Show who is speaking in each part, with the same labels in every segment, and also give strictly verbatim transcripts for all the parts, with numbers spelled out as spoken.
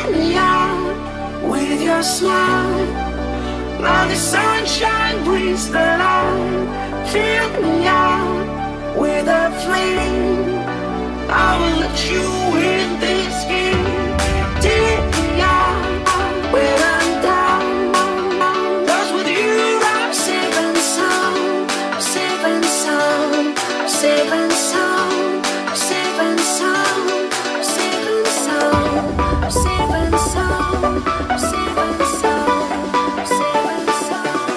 Speaker 1: Take me out with your smile. Now the sunshine brings the light. Fill me out with a flame. I will let you in this game. Take me out when I'm down. 'Cause with you I'm safe and sound. Safe and sound. Safe and sound. Safe and sound. Safe and sound. Safe and sound. Safe and sound. Safe and sound.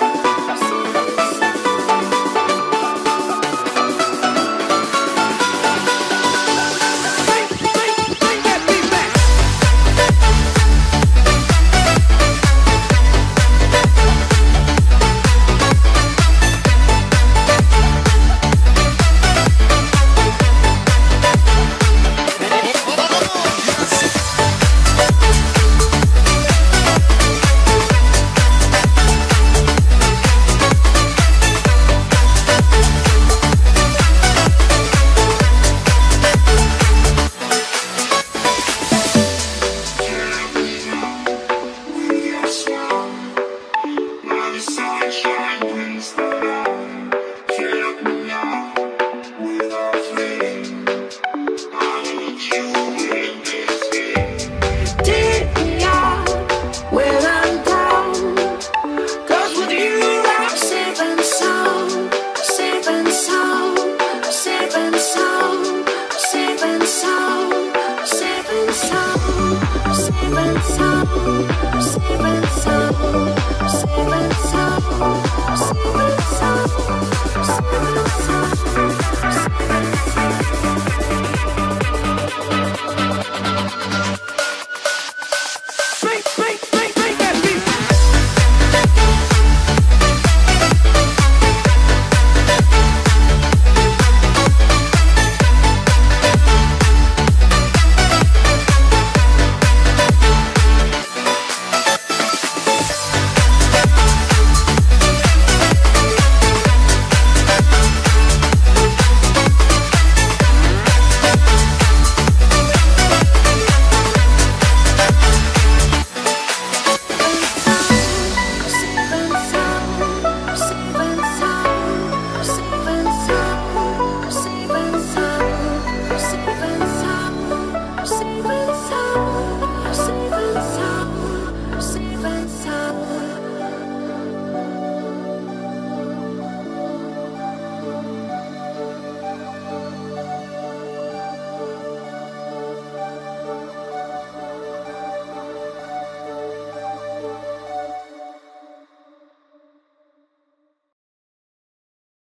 Speaker 1: Safe and sound.